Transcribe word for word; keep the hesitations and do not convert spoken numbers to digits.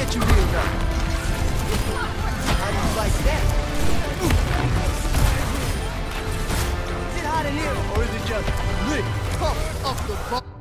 get you healed up. How do you like that? Is it hot in here, or is it just lit, pumped up the ball?